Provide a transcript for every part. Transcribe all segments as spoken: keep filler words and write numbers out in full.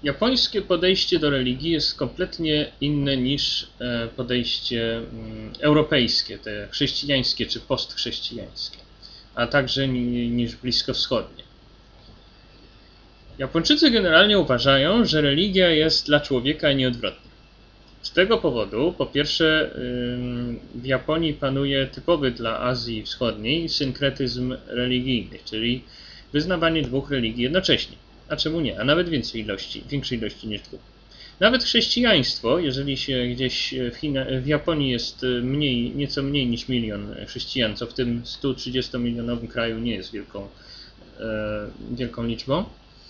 Japońskie podejście do religii jest kompletnie inne niż podejście europejskie, te chrześcijańskie czy postchrześcijańskie, a także niż bliskowschodnie. Japończycy generalnie uważają, że religia jest dla człowieka i nieodwrotnie. Z tego powodu, po pierwsze, w Japonii panuje typowy dla Azji Wschodniej synkretyzm religijny, czyli wyznawanie dwóch religii jednocześnie. A czemu nie? A nawet więcej ilości, większej ilości niż dwóch. Nawet chrześcijaństwo, jeżeli się gdzieś w, China, w Japonii jest mniej, nieco mniej niż milion chrześcijan, co w tym stu trzydziestomilionowym kraju nie jest wielką, e, wielką liczbą,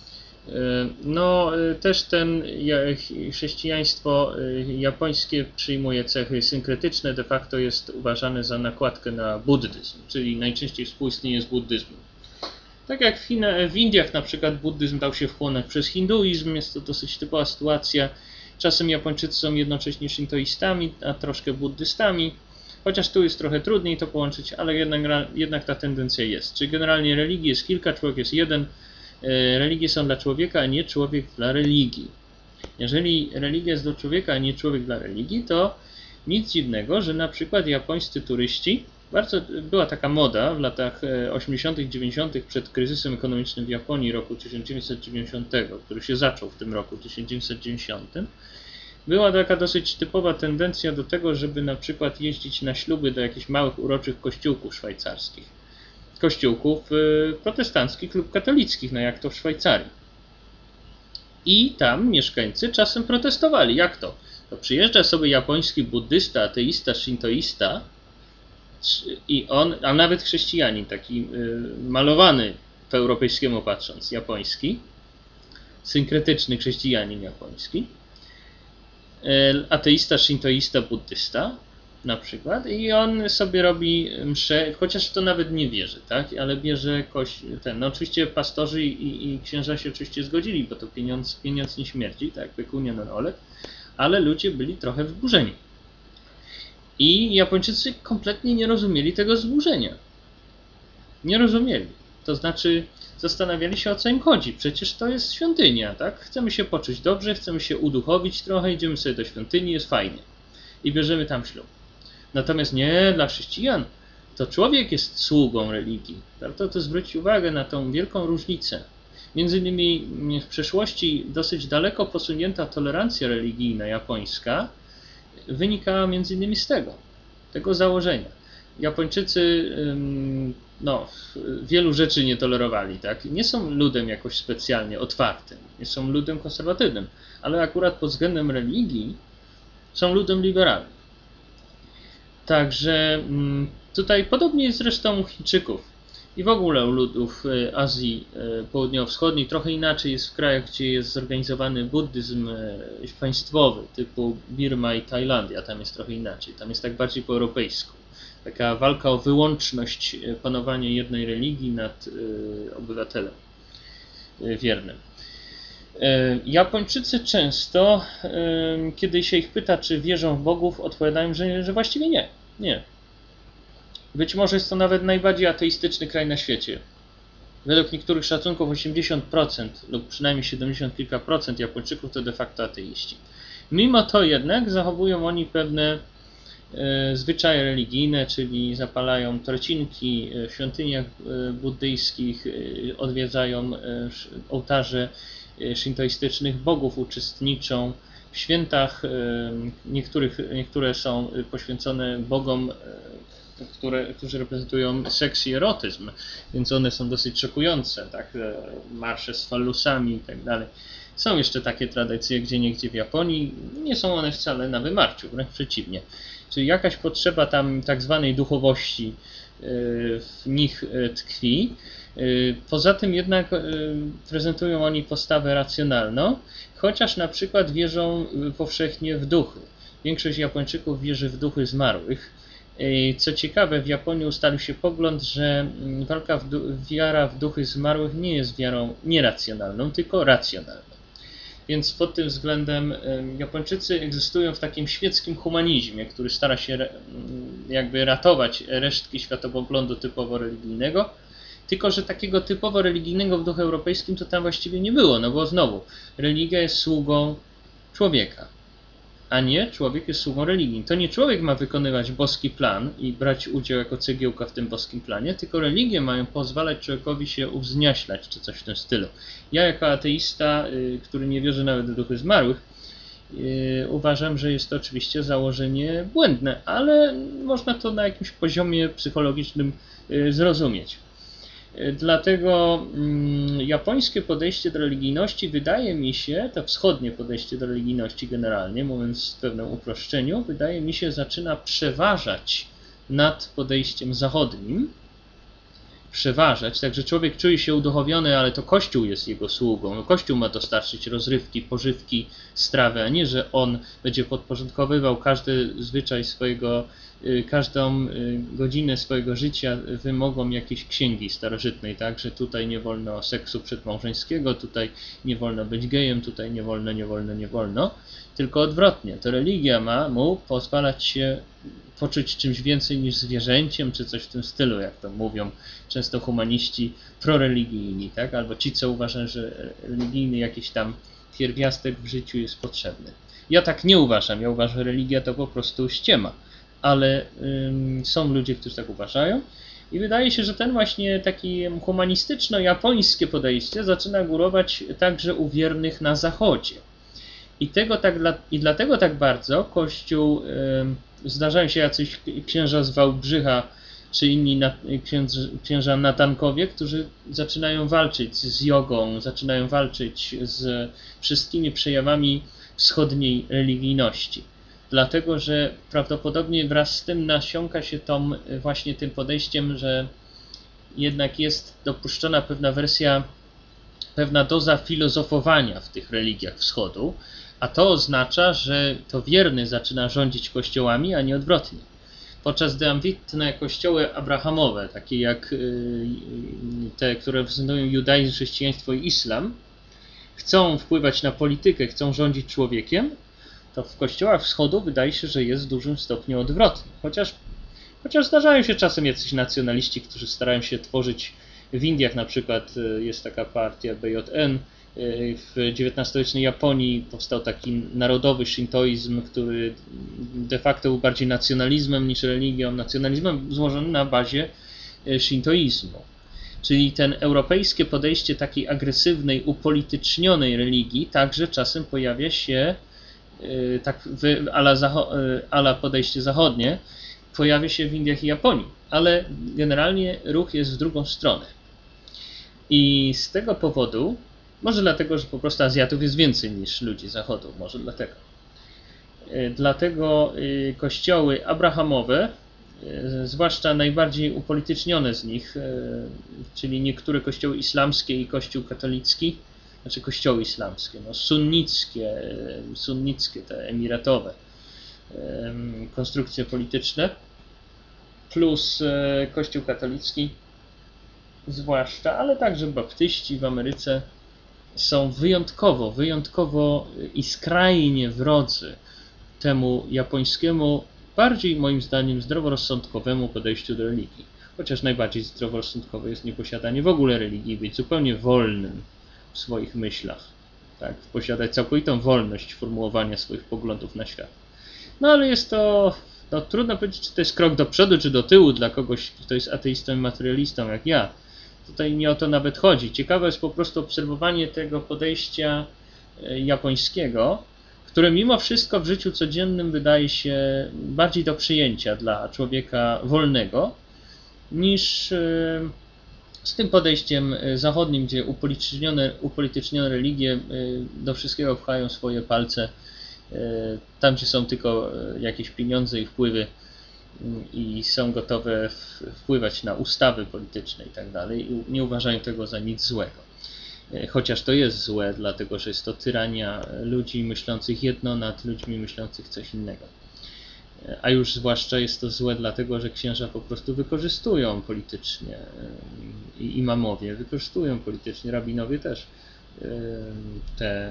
no też ten chrześcijaństwo japońskie przyjmuje cechy synkretyczne, de facto jest uważane za nakładkę na buddyzm, czyli najczęściej współistnieje z buddyzmem. Tak jak w, Chinach, w Indiach na przykład buddyzm dał się wchłonąć przez hinduizm, jest to dosyć typowa sytuacja. Czasem Japończycy są jednocześnie szintoistami, a troszkę buddystami, chociaż tu jest trochę trudniej to połączyć, ale jednak, jednak ta tendencja jest. Czyli generalnie religii jest kilka, człowiek jest jeden. Religie są dla człowieka, a nie człowiek dla religii. Jeżeli religia jest dla człowieka, a nie człowiek dla religii, to nic dziwnego, że na przykład japońscy turyści, bardzo była taka moda w latach osiemdziesiątych, dziewięćdziesiątych przed kryzysem ekonomicznym w Japonii roku tysiąc dziewięćset dziewięćdziesiątego, który się zaczął w tym roku tysiąc dziewięćset dziewięćdziesiątym, była taka dosyć typowa tendencja do tego, żeby na przykład jeździć na śluby do jakichś małych uroczych kościółków szwajcarskich. Kościółków protestanckich lub katolickich, no jak to w Szwajcarii. I tam mieszkańcy czasem protestowali. Jak to? To przyjeżdża sobie japoński buddysta, ateista, shintoista i on, a nawet chrześcijanin, taki malowany po europejskiemu patrząc, japoński, synkretyczny chrześcijanin japoński, ateista, shintoista, buddysta, na przykład, i on sobie robi mszę, chociaż w to nawet nie wierzy, tak? Ale bierze kość, ten, no oczywiście pastorzy i, i księża się oczywiście zgodzili, bo to pieniądz, pieniądz nie śmierci, tak, pecunia non olet, ale ludzie byli trochę wzburzeni. I Japończycy kompletnie nie rozumieli tego wzburzenia. Nie rozumieli. To znaczy zastanawiali się, o co im chodzi. Przecież to jest świątynia, tak? Chcemy się poczuć dobrze, chcemy się uduchowić trochę, idziemy sobie do świątyni, jest fajnie. I bierzemy tam ślub. Natomiast nie, dla chrześcijan to człowiek jest sługą religii. Warto to zwrócić uwagę na tą wielką różnicę. Między innymi w przeszłości dosyć daleko posunięta tolerancja religijna japońska wynikała między innymi z tego, tego założenia. Japończycy no, wielu rzeczy nie tolerowali, tak? Nie są ludem jakoś specjalnie otwartym, nie są ludem konserwatywnym, ale akurat pod względem religii są ludem liberalnym. Także tutaj podobnie jest zresztą u Chińczyków i w ogóle u ludów Azji Południowo-Wschodniej. Trochę inaczej jest w krajach, gdzie jest zorganizowany buddyzm państwowy, typu Birma i Tajlandia. Tam jest trochę inaczej, tam jest tak bardziej po europejsku. Taka walka o wyłączność panowania jednej religii nad obywatelem wiernym. Japończycy często, kiedy się ich pyta, czy wierzą w bogów, odpowiadają, że, że właściwie nie. Nie. Być może jest to nawet najbardziej ateistyczny kraj na świecie. Według niektórych szacunków osiemdziesiąt procent lub przynajmniej siedemdziesiąt kilka procent Japończyków to de facto ateiści. Mimo to jednak zachowują oni pewne e, zwyczaje religijne, czyli zapalają torcinki w świątyniach buddyjskich, e, odwiedzają e, ołtarze szintoistycznych bogów, uczestniczą w świętach, niektórych, niektóre są poświęcone bogom, które, którzy reprezentują seks i erotyzm, więc one są dosyć szokujące, tak? Marsze z fallusami i tak dalej. Są jeszcze takie tradycje gdzieniegdzie w Japonii, nie są one wcale na wymarciu, wręcz przeciwnie. Czyli jakaś potrzeba tam tak zwanej duchowości w nich tkwi. Poza tym jednak prezentują oni postawę racjonalną, chociaż na przykład wierzą powszechnie w duchy. Większość Japończyków wierzy w duchy zmarłych. Co ciekawe, w Japonii ustalił się pogląd, że walka w wiara w duchy zmarłych nie jest wiarą nieracjonalną, tylko racjonalną. Więc pod tym względem Japończycy egzystują w takim świeckim humanizmie, który stara się jakby ratować resztki światopoglądu typowo religijnego Tylko że takiego typowo religijnego w duchu europejskim to tam właściwie nie było, no bo znowu, religia jest sługą człowieka, a nie człowiek jest sługą religii. To nie człowiek ma wykonywać boski plan i brać udział jako cegiełka w tym boskim planie, tylko religie mają pozwalać człowiekowi się uwznieślać, czy coś w tym stylu. Ja jako ateista, który nie wierzy nawet w duchy zmarłych, uważam, że jest to oczywiście założenie błędne, ale można to na jakimś poziomie psychologicznym zrozumieć. Dlatego japońskie podejście do religijności wydaje mi się, to wschodnie podejście do religijności generalnie, mówiąc w pewnym uproszczeniu, wydaje mi się zaczyna przeważać nad podejściem zachodnim. Przeważać, także człowiek czuje się uduchowiony, ale to Kościół jest jego sługą. Kościół ma dostarczyć rozrywki, pożywki, strawy, a nie, że on będzie podporządkowywał każdy zwyczaj swojego, każdą godzinę swojego życia wymogom jakiejś księgi starożytnej, tak, że tutaj nie wolno seksu przedmałżeńskiego, tutaj nie wolno być gejem, tutaj nie wolno, nie wolno, nie wolno, tylko odwrotnie. To religia ma mu pozwalać się poczuć czymś więcej niż zwierzęciem, czy coś w tym stylu, jak to mówią często humaniści proreligijni, tak? Albo ci, co uważają, że religijny jakiś tam pierwiastek w życiu jest potrzebny. Ja tak nie uważam, ja uważam, że religia to po prostu ściema, ale ym, są ludzie, którzy tak uważają i wydaje się, że ten właśnie taki humanistyczno-japońskie podejście zaczyna górować także u wiernych na zachodzie. I, tego tak dla, i dlatego tak bardzo Kościół, y, zdarzają się jacyś księża z Wałbrzycha, czy inni na, księdz, księża natankowie, którzy zaczynają walczyć z jogą, zaczynają walczyć z wszystkimi przejawami wschodniej religijności. Dlatego, że prawdopodobnie wraz z tym nasiąka się tą, właśnie tym podejściem, że jednak jest dopuszczona pewna wersja, pewna doza filozofowania w tych religiach wschodu, a to oznacza, że to wierny zaczyna rządzić kościołami, a nie odwrotnie. Podczas gdy ambitne kościoły abrahamowe, takie jak te, które reprezentują judaizm, chrześcijaństwo i islam, chcą wpływać na politykę, chcą rządzić człowiekiem, to w kościołach wschodu wydaje się, że jest w dużym stopniu odwrotnie. Chociaż, chociaż zdarzają się czasem jacyś nacjonaliści, którzy starają się tworzyć w Indiach, na przykład jest taka partia B J N, w dziewiętnastowiecznej Japonii powstał taki narodowy szintoizm, który de facto był bardziej nacjonalizmem niż religią, nacjonalizmem złożonym na bazie szintoizmu. Czyli ten europejskie podejście takiej agresywnej, upolitycznionej religii także czasem pojawia się, tak ala, ala podejście zachodnie, pojawia się w Indiach i Japonii, ale generalnie ruch jest w drugą stronę. I z tego powodu, może dlatego, że po prostu Azjatów jest więcej niż ludzi zachodu, może dlatego. Dlatego kościoły abrahamowe, zwłaszcza najbardziej upolitycznione z nich, czyli niektóre kościoły islamskie i kościół katolicki, znaczy kościoły islamskie, no sunnickie, sunnickie, te emiratowe konstrukcje polityczne, plus kościół katolicki zwłaszcza, ale także baptyści w Ameryce są wyjątkowo, wyjątkowo i skrajnie wrodzy temu japońskiemu, bardziej moim zdaniem zdroworozsądkowemu podejściu do religii. Chociaż najbardziej zdroworozsądkowe jest nieposiadanie w ogóle religii, być zupełnie wolnym w swoich myślach, tak? Posiadać całkowitą wolność formułowania swoich poglądów na świat. No ale jest to, no, trudno powiedzieć, czy to jest krok do przodu, czy do tyłu dla kogoś, kto jest ateistą i materialistą jak ja. Tutaj nie o to nawet chodzi. Ciekawe jest po prostu obserwowanie tego podejścia japońskiego, które mimo wszystko w życiu codziennym wydaje się bardziej do przyjęcia dla człowieka wolnego niż z tym podejściem zachodnim, gdzie upolitycznione, upolitycznione religie do wszystkiego pchają swoje palce, tam gdzie są tylko jakieś pieniądze i wpływy i są gotowe wpływać na ustawy polityczne i tak dalej, i nie uważają tego za nic złego. Chociaż to jest złe, dlatego że jest to tyrania ludzi myślących jedno nad ludźmi myślących coś innego. A już zwłaszcza jest to złe dlatego, że księża po prostu wykorzystują politycznie i imamowie wykorzystują politycznie, rabinowie też tę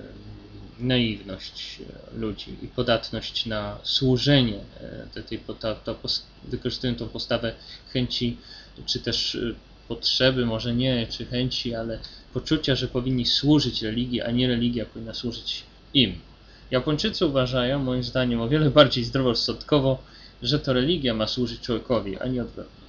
naiwność ludzi i podatność na służenie, te, te, to, to, wykorzystują tą postawę chęci, czy też potrzeby, może nie, czy chęci, ale poczucia, że powinni służyć religii, a nie religia powinna służyć im. Japończycy uważają, moim zdaniem, o wiele bardziej zdroworozsądkowo, że to religia ma służyć człowiekowi, a nie odwrotnie.